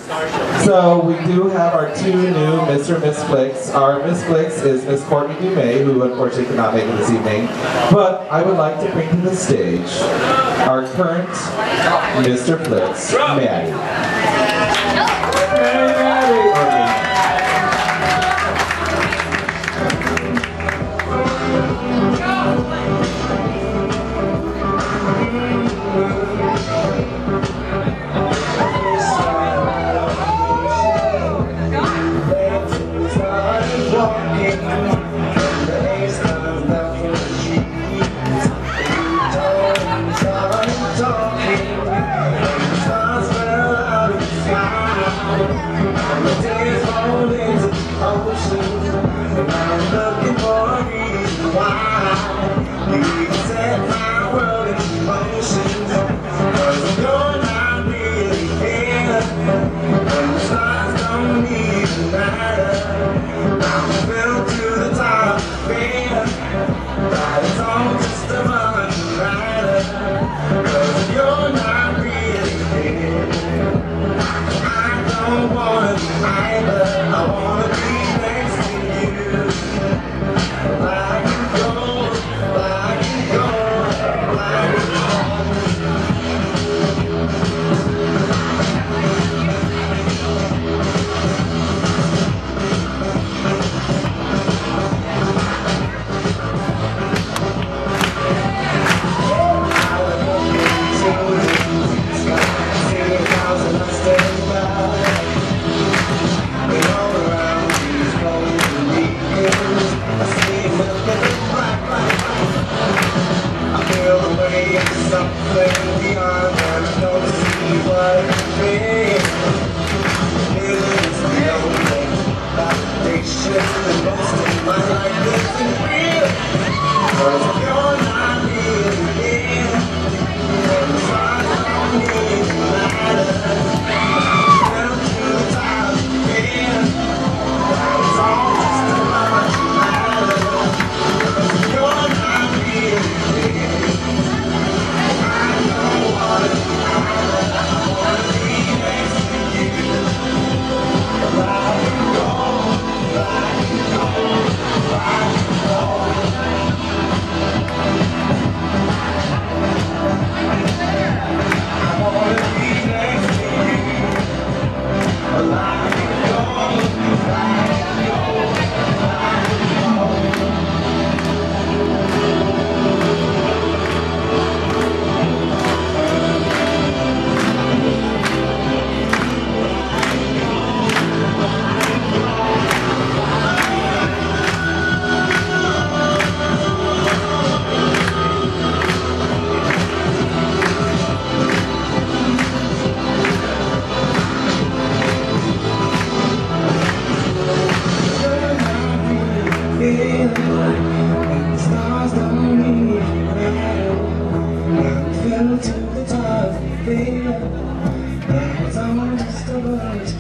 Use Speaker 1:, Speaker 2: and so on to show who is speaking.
Speaker 1: So we do have our two new Mr. and Miss Flixx. Our Miss Flixx is Miss Courtney Dumais, who unfortunately could not make it this evening. But I would like to bring to the stage our current Mr. Flixx, Matty. Hey, Matty!
Speaker 2: To the top, baby, that's all just a word.